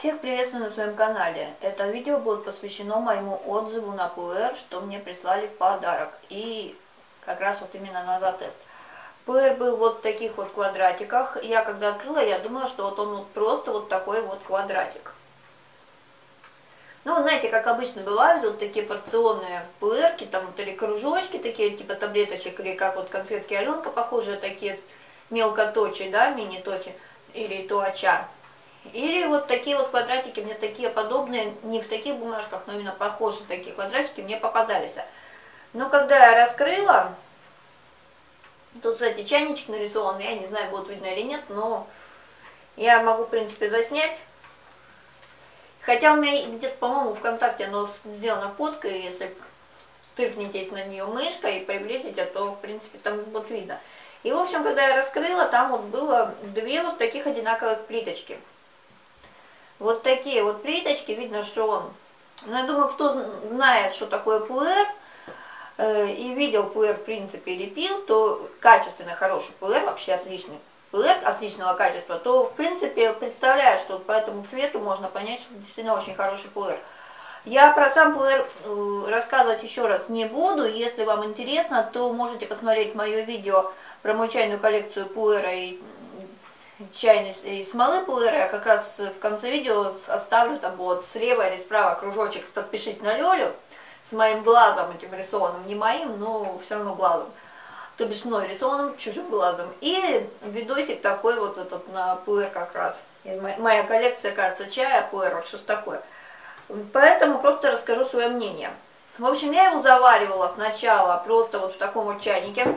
Всех приветствую на своем канале. Это видео будет посвящено моему отзыву на пуэр, что мне прислали в подарок. И как раз вот именно на затест. Пуэр был вот в таких вот квадратиках. Я когда открыла, я думала, что вот он вот просто вот такой вот квадратик. Ну, знаете, как обычно бывают вот такие порционные пуэрки, там вот или кружочки такие, типа таблеточек, или как вот конфетки Аленка, похожие такие мелкоточи, да, мини-точи, или туача. Или вот такие вот квадратики, мне такие подобные, не в таких бумажках, но именно похожие такие квадратики мне попадались. Но когда я раскрыла, тут, кстати, чайничек нарисован, я не знаю, будет видно или нет, но я могу, в принципе, заснять. Хотя у меня где-то, по-моему, ВКонтакте оно сделано фоткой, если тыкнетесь на нее мышкой и приблизите, то, в принципе, там будет видно. И, в общем, когда я раскрыла, там вот было две вот таких одинаковых плиточки. Вот такие вот плиточки, видно, что он, ну, я думаю, кто знает, что такое пуэр, и видел пуэр, в принципе, или пил, то качественно хороший пуэр, вообще отличный пуэр, отличного качества, то, в принципе, представляю, что по этому цвету можно понять, что действительно очень хороший пуэр. Я про сам пуэр рассказывать еще раз не буду, если вам интересно, то можете посмотреть мое видео про мою чайную коллекцию пуэра и чайной и смолы пуэра. Я как раз в конце видео оставлю там вот слева или справа кружочек с «Подпишись на Лёлю» с моим глазом этим рисованным, не моим, но все равно глазом, то бишь мной рисованным чужим глазом. И видосик такой вот этот на пуэр как раз. Моя коллекция, кажется, чая, пуэр, вот что-то такое. Поэтому просто расскажу свое мнение. В общем, я его заваривала сначала просто вот в таком вот чайнике.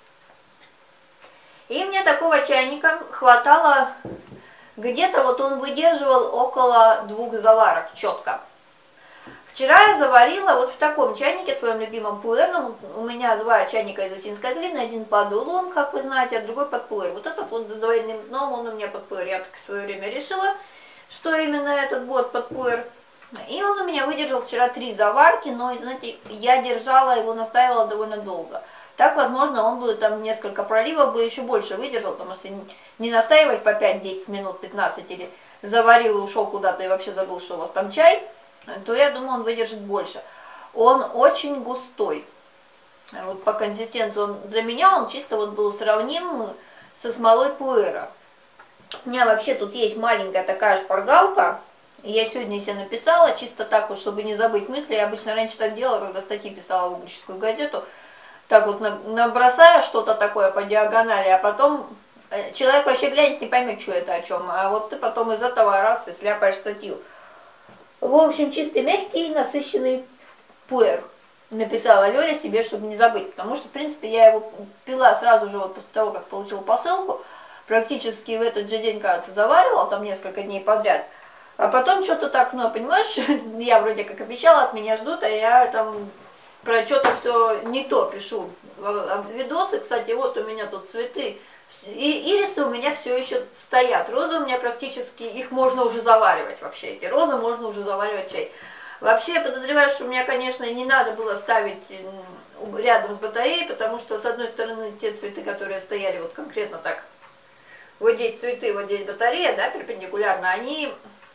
И мне такого чайника хватало, где-то вот он выдерживал около 2 заварок, четко. Вчера я заварила вот в таком чайнике, своем любимом пуэрном. У меня 2 чайника из осинской глины, один под улом, как вы знаете, а другой под пуэр. Вот этот вот с двойным дном, он у меня под пуэр. Я так в свое время решила, что именно этот будет под пуэр. И он у меня выдержал вчера 3 заварки, но, знаете, я держала его, настаивала довольно долго. Так, возможно, он бы там несколько проливов бы еще больше выдержал, потому что не настаивать по 5-10 минут, 15, или заварил и ушел куда-то и вообще забыл, что у вас там чай, то я думаю, он выдержит больше. Он очень густой. Вот по консистенции для меня он чисто вот был сравним со смолой пуэра. У меня вообще тут есть маленькая такая шпаргалка. Я сегодня себе написала, чисто так вот, чтобы не забыть мысли. Я обычно раньше так делала, когда статьи писала в угольческую газету. Так вот набросаю что-то такое по диагонали, а потом человек вообще глянет, не поймет, что это о чем. А вот ты потом из этого раз и сляпаешь статью. В общем, чистый, мягкий, насыщенный пуэр. Написала Лёля себе, чтобы не забыть. Потому что, в принципе, я его пила сразу же вот после того, как получила посылку. Практически в этот же день, кажется, заваривала, там несколько дней подряд. А потом что-то так, ну, понимаешь, я вроде как обещала, от меня ждут, а я там про что-то все не то пишу. Видосы, кстати, вот у меня тут цветы. И ирисы у меня все еще стоят. Розы у меня практически, их можно уже заваривать вообще. Эти розы можно уже заваривать чай. Вообще, я подозреваю, что мне, конечно, не надо было ставить рядом с батареей, потому что, с одной стороны, те цветы, которые стояли вот конкретно так, вот здесь цветы, вот здесь батарея, да, перпендикулярно, они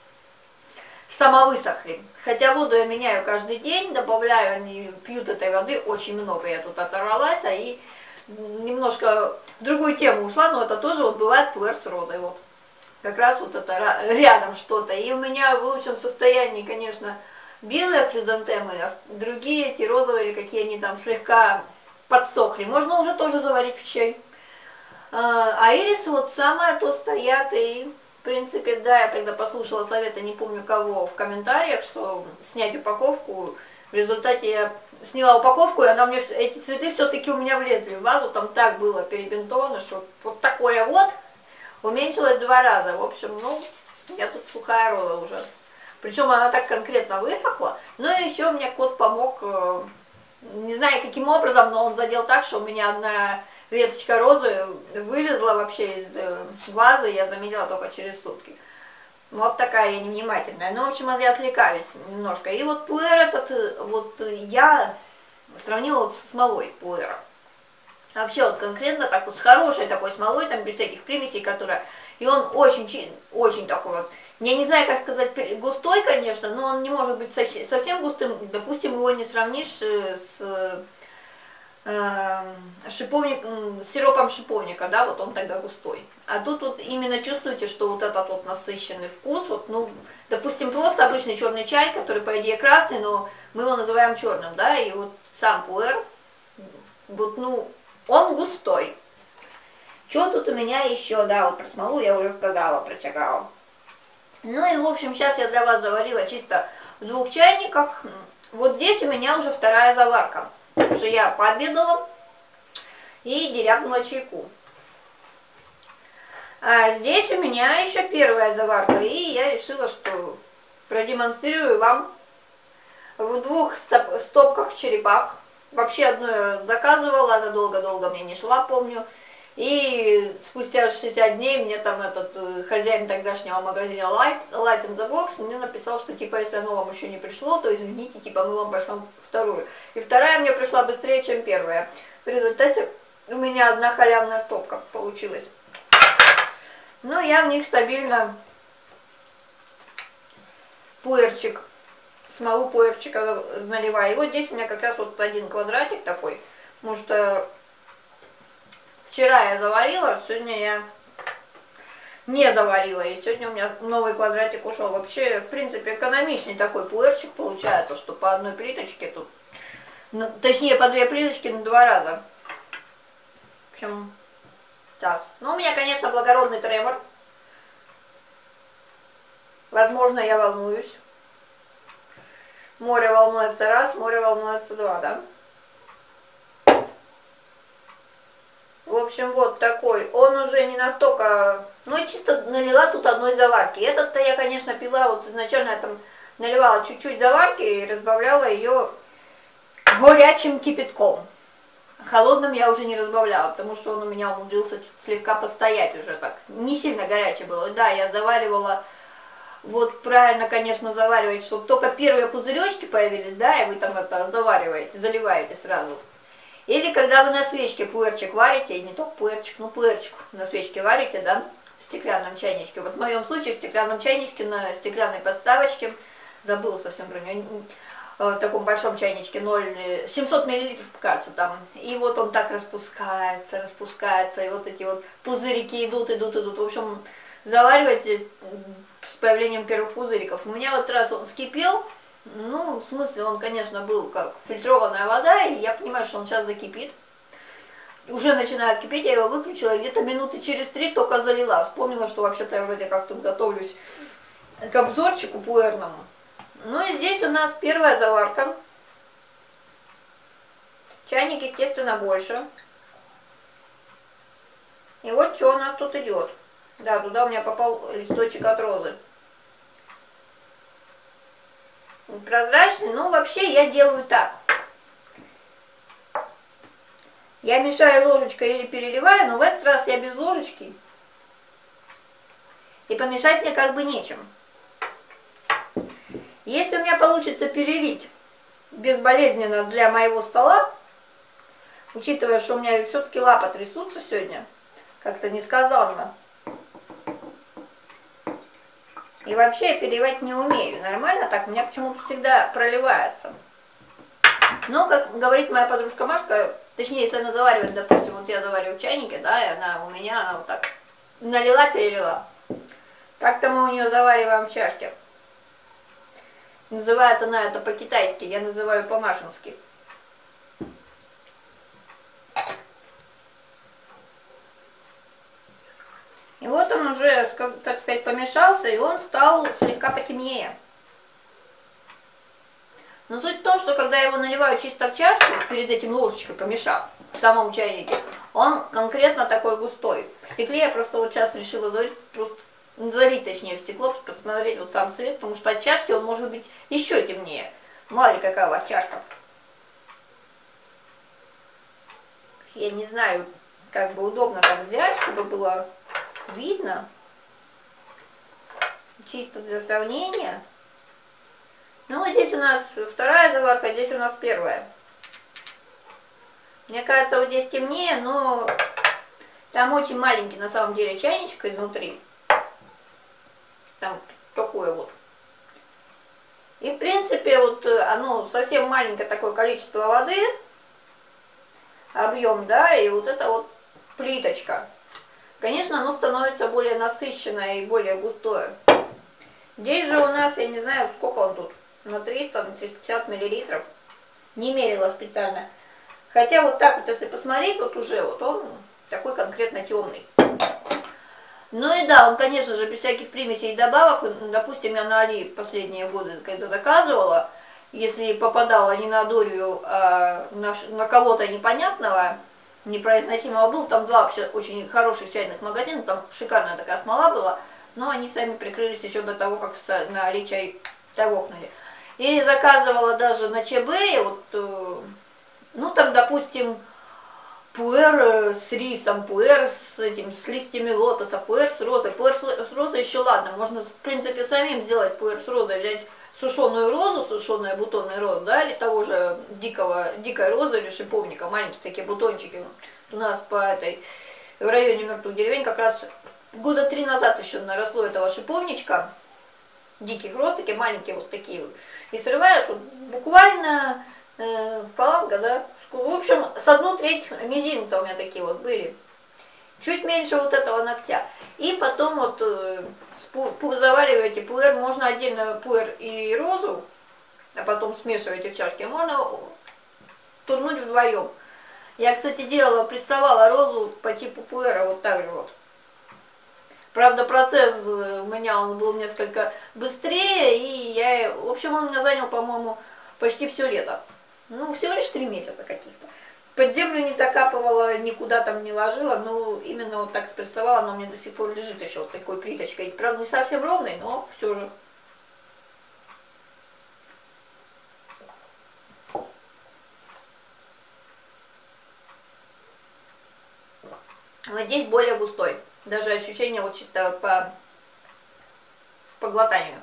самовысохли. Хотя воду я меняю каждый день, добавляю, они пьют этой воды очень много. Я тут оторвалась, и немножко в другую тему ушла, но это тоже вот бывает пуэр с розой. Вот. Как раз вот это рядом что-то. И у меня в лучшем состоянии, конечно, белые хризантемы, а другие эти розовые, какие они там слегка подсохли. Можно уже тоже заварить в чай. А ирисы вот самое то стоят, и в принципе, да, я тогда послушала совета, не помню кого, в комментариях, что снять упаковку. В результате я сняла упаковку, и она мне, эти цветы все-таки у меня влезли в вазу, там так было перебинтовано, что вот такое вот уменьшилось 2 раза. В общем, ну, я тут сухая роза уже. Причем она так конкретно высохла. Ну и еще мне кот помог, не знаю каким образом, но он задел так, что у меня одна веточка розы вылезла вообще из вазы, я заметила только через сутки. Вот такая я невнимательная. Ну, в общем, я отвлекаюсь немножко. И вот пуэр этот, вот я сравнила вот с смолой пуэра. Вообще вот конкретно так вот с хорошей такой смолой, там без всяких примесей, которая И он очень такой вот, я не знаю, как сказать, густой, конечно, но он не может быть совсем густым. Допустим, его не сравнишь с сиропом шиповника, да, вот он тогда густой. А тут вот именно чувствуете, что вот этот вот насыщенный вкус, вот, ну, допустим, просто обычный черный чай, который, по идее, красный, но мы его называем черным, да, и вот сам пуэр, вот, ну, он густой. Что тут у меня еще, да, вот про смолу я уже сказала, про чакао. Ну и, в общем, сейчас я для вас заварила чисто в 2 чайниках. Вот здесь у меня уже 2-я заварка. Потому что я пообедала и дерябнула чайку. А здесь у меня еще 1-я заварка. И я решила, что продемонстрирую вам в 2 стопках-черепах. Вообще одну я заказывала, она долго-долго мне не шла, помню. И спустя 60 дней мне там этот хозяин тогдашнего магазина Light in the Box мне написал, что типа если оно вам еще не пришло, то извините, типа мы вам пошлем 2-ю. И 2-я мне пришла быстрее, чем 1-я. В результате у меня 1 халявная стопка получилась. Ну, я в них стабильно пуэрчик, смолу пуэрчика наливаю. И вот здесь у меня как раз вот 1 квадратик такой, потому что вчера я заварила, сегодня я не заварила, и сегодня у меня новый квадратик ушел. Вообще, в принципе, экономичный такой пуэрчик получается, что по 1 плиточке тут, ну, точнее, по 2 плиточки на 2 раза. В общем, сейчас. Ну, у меня, конечно, благородный тремор. Возможно, я волнуюсь. Море волнуется раз, море волнуется 2, да? В общем, вот такой. Он уже не настолько... Ну, и чисто налила тут 1 заварки. Этот-то я, конечно, пила, вот изначально я там наливала чуть-чуть заварки и разбавляла ее горячим кипятком. Холодным я уже не разбавляла, потому что он у меня умудрился слегка постоять уже так. Не сильно горячее было. Да, я заваривала... Вот правильно, конечно, заваривать, чтобы только 1-е пузыречки появились, да, и вы там это завариваете, заливаете сразу. Или когда вы на свечке пуэрчик варите, и не только пуэрчик, но пуэрчик на свечке варите, да, в стеклянном чайничке. Вот в моем случае в стеклянном чайничке, на стеклянной подставочке, забыла совсем про нее, в таком большом чайничке 700 мл, кажется, там. И вот он так распускается, распускается, и вот эти вот пузырики идут. В общем, заваривайте с появлением 1-х пузыриков. У меня вот раз он вскипел, ну, в смысле, он, конечно, был как фильтрованная вода, и я понимаю, что он сейчас закипит. Уже начинает кипеть, я его выключила, и где-то минуты через 3 только залила. Вспомнила, что вообще-то я вроде как тут готовлюсь к обзорчику пуэрному. Ну и здесь у нас 1-я заварка. Чайник, естественно, больше. И вот что у нас тут идет. Да, туда у меня попал листочек от розы. Прозрачный, но вообще я делаю так. Я мешаю ложечкой или переливаю, но в этот раз я без ложечки. И помешать мне как бы нечем. Если у меня получится перелить безболезненно для моего стола, учитывая, что у меня все-таки лапы трясутся сегодня, как-то несказанно. И вообще я переливать не умею. Нормально так, у меня почему-то всегда проливается. Но, как говорит моя подружка Машка, точнее, если она заваривает, допустим, вот я завариваю в чайнике, да, и она у меня, она вот так налила, перелила. Так-то мы у нее завариваем в чашке. Называет она это по-китайски, я называю по-машински. И вот он уже, так сказать, помешался, и он стал слегка потемнее. Но суть в том, что когда я его наливаю чисто в чашку, перед этим ложечкой помешав, в самом чайнике, он конкретно такой густой. В стекле я просто вот сейчас решила залить, точнее, в стекло, посмотреть вот сам цвет, потому что от чашки он может быть еще темнее. Мало ли какая у вас чашка. Я не знаю, как бы удобно так взять, чтобы было видно. Чисто для сравнения. Ну вот здесь у нас 2-я заварка, здесь у нас 1-я. Мне кажется, вот здесь темнее, но там очень маленький на самом деле чайничек изнутри. Там такое вот. И в принципе вот оно совсем маленькое такое количество воды, объем, да, и вот это вот плиточка. Конечно, оно становится более насыщенное и более густое. Здесь же у нас, я не знаю, сколько он тут, на 300, на 350 миллилитров. Не мерила специально. Хотя вот так вот, если посмотреть, вот уже вот он такой конкретно темный. Ну и да, он, конечно же, без всяких примесей и добавок. Допустим, я на Али последние годы, когда заказывала, если попадала не на Дорию, а на кого-то непонятного, непроизносимого, был там два вообще очень хороших чайных магазина, там шикарная такая смола была, но они сами прикрылись еще до того, как на Али чай тавокнули. Или заказывала даже на ЧБ, вот, ну там, допустим, пуэр с рисом, пуэр с листьями лотоса, пуэр с розой. Пуэр с розой еще ладно, можно в принципе самим сделать пуэр с розой, взять сушеную розу, сушеная бутонная роза, да, или того же дикой розы или шиповника, маленькие такие бутончики. У нас в районе мертвых деревень как раз года 3 назад еще наросло этого шиповничка, диких роз, такие маленькие вот такие вот. И срываешь вот, буквально фаланга, да. В общем, с 1/3 мизинца у меня такие вот были. Чуть меньше вот этого ногтя. И потом вот завариваете пуэр, можно отдельно пуэр и розу, а потом смешиваете в чашке, можно турнуть вдвоем. Я, кстати, прессовала розу по типу пуэра вот так же вот. Правда, процесс у меня он был несколько быстрее, и в общем, он у меня занял, по-моему, почти все лето. Ну, всего лишь 3 месяца каких-то. Под землю не закапывала, никуда там не ложила, но именно вот так спрессовала, она у меня до сих пор лежит еще вот такой плиточкой. Правда, не совсем ровной, но все же. Вот здесь более густой. Даже ощущение вот чисто по глотанию.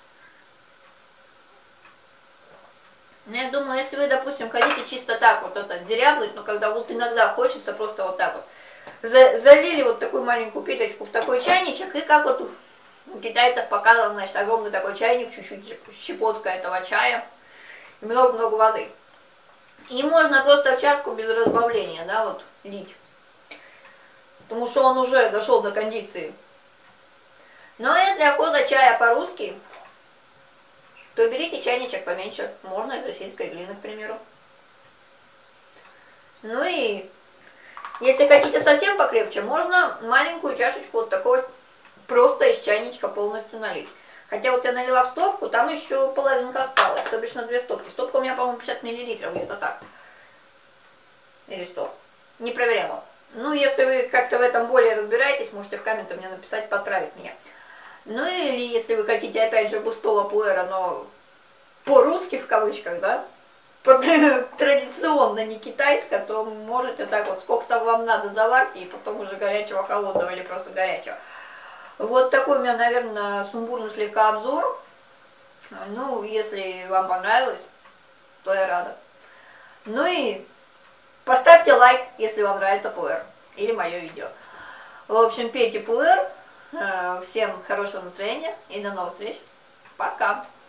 Ну, я думаю, если вы, допустим, хотите чисто так вот это дерябнуть, но когда вот иногда хочется просто вот так вот, залили вот такую маленькую пилечку в такой чайничек, и как вот у китайцев показано, значит, огромный такой чайник, чуть-чуть щепотка этого чая, много-много воды. И можно просто в чашку без разбавления, да, вот, лить. Потому что он уже дошел до кондиции. Но если охота чая по-русски, то берите чайничек поменьше, можно из российской глины, к примеру. Ну и если хотите совсем покрепче, можно маленькую чашечку вот такой просто из чайничка полностью налить. Хотя вот я налила в стопку, там еще половинка осталась, то бишь на 2 стопки. Стопка у меня, по-моему, 50 мл, где-то так. Или 100. Не проверяла. Ну, если вы как-то в этом более разбираетесь, можете в комментах мне написать, поправить меня. Ну или если вы хотите, опять же, густого пуэра, но по-русски в кавычках, да, традиционно, не китайско, то можете так вот, сколько там вам надо заварки, и потом уже горячего, холодного или просто горячего. Вот такой у меня, наверное, сумбурный слегка обзор. Ну, если вам понравилось, то я рада. Ну и поставьте лайк, если вам нравится пуэр или мое видео. В общем, пейте пуэр. Всем хорошего настроения и до новых встреч. Пока!